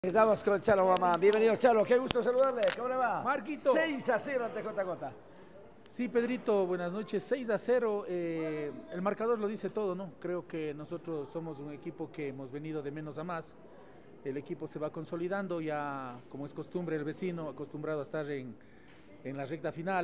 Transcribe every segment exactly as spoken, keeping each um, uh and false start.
Estamos con Chalo Guamán. Bienvenido, Chalo. Qué gusto saludarle. ¿Cómo le va? Marquito. seis a cero ante J J. Sí, Pedrito, buenas noches. seis a cero. Eh, el marcador lo dice todo, ¿no? Creo que nosotros somos un equipo que hemos venido de menos a más. El equipo se va consolidando, ya como es costumbre, el vecino acostumbrado a estar en, en la recta final.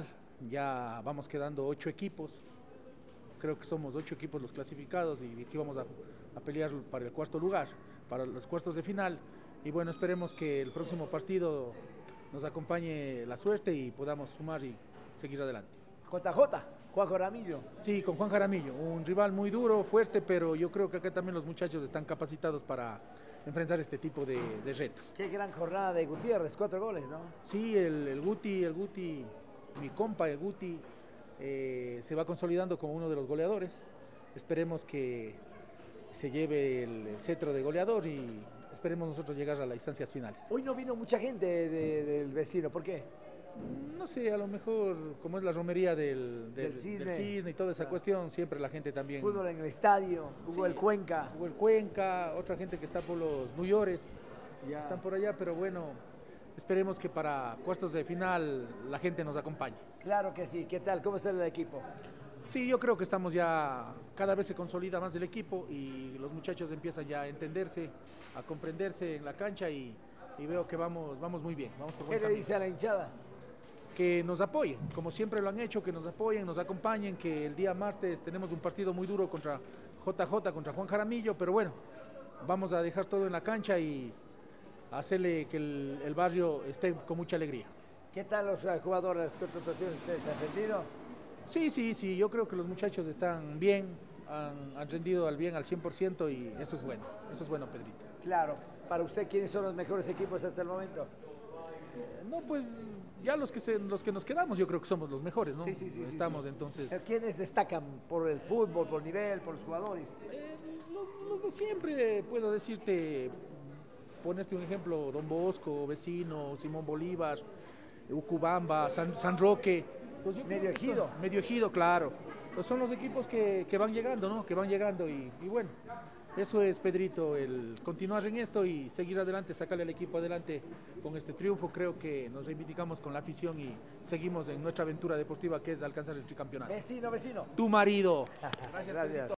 Ya vamos quedando ocho equipos. Creo que somos ocho equipos los clasificados y aquí vamos a, a pelear para el cuarto lugar, para los cuartos de final. Y bueno, esperemos que el próximo partido nos acompañe la suerte y podamos sumar y seguir adelante. J J, Juan Jaramillo. Sí, con Juan Jaramillo, un rival muy duro, fuerte, pero yo creo que acá también los muchachos están capacitados para enfrentar este tipo de, de retos. Qué gran jornada de Gutiérrez, cuatro goles, ¿no? Sí, el, el Guti, el Guti, mi compa, el Guti, eh, se va consolidando como uno de los goleadores. Esperemos que se lleve el, el cetro de goleador y esperemos nosotros llegar a las instancias finales. Hoy no vino mucha gente de, del vecino, ¿por qué? No sé, a lo mejor como es la romería del, del, Del cisne. del cisne y toda esa Claro. cuestión, siempre la gente también... Fútbol en el estadio, jugó Sí, el Cuenca. Jugó el Cuenca, otra gente que está por los New York, Ya. están por allá, pero bueno, esperemos que para cuartos de final la gente nos acompañe. Claro que sí. ¿Qué tal? ¿Cómo está el equipo? Sí, yo creo que estamos ya, cada vez se consolida más el equipo y los muchachos empiezan ya a entenderse, a comprenderse en la cancha y, y veo que vamos, vamos muy bien. Vamos por ¿Qué buen le camino. dice a la hinchada? Que nos apoyen, como siempre lo han hecho, que nos apoyen, nos acompañen, que el día martes tenemos un partido muy duro contra J J, contra Juan Jaramillo, pero bueno, vamos a dejar todo en la cancha y hacerle que el, el barrio esté con mucha alegría. ¿Qué tal los eh, jugadores, las contrataciones ustedes han rendido? Sí, sí, sí, yo creo que los muchachos están bien, han, han rendido al bien al cien por ciento y eso es bueno, eso es bueno, Pedrito. Claro. Para usted, ¿quiénes son los mejores equipos hasta el momento? No, pues ya los que, se, los que nos quedamos yo creo que somos los mejores, ¿no? Sí, sí, sí, sí, Estamos sí. entonces... ¿Quiénes destacan por el fútbol, por nivel, por los jugadores? Eh, los, los de siempre, puedo decirte, ponerte un ejemplo, Don Bosco, Vecino, Simón Bolívar, Ucubamba, San, San Roque. Pues yo creo Medio que Ejido. son- Medio Ejido, claro. Pues son los equipos que, que van llegando, ¿no? Que van llegando y, y bueno, eso es, Pedrito, el continuar en esto y seguir adelante, sacarle al equipo adelante con este triunfo. Creo que nos reivindicamos con la afición y seguimos en nuestra aventura deportiva que es alcanzar el tricampeonato. Vecino, vecino. Tu marido. Gracias.